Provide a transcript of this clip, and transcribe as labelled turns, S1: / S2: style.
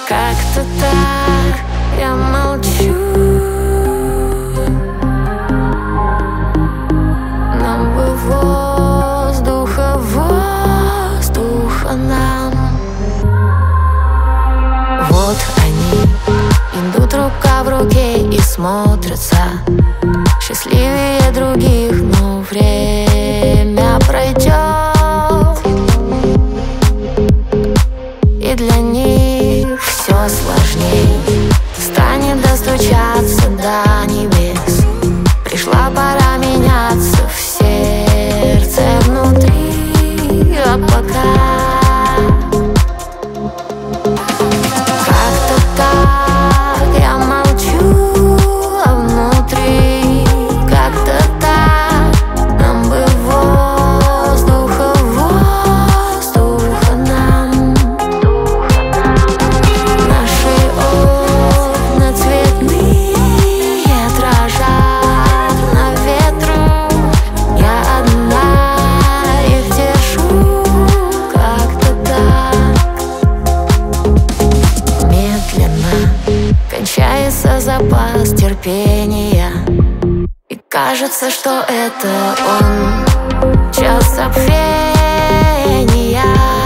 S1: Как-то так я молчу, нам бы воздуха, воздуха нам. Вот они идут рука в руке и смотрятся счастливее других, но время пройдет, и для них все сложней станет достучаться до небес. Пришла пора меняться в сердце внутри, а пока как-то так я молчу, а внутри как-то так. Нам бы воздуха, воздуха нам. Наши окна цветные дрожат на ветру. Я одна их держу, как-то так. Медленно кончается запас терпения, и кажется, что это он, час забвения.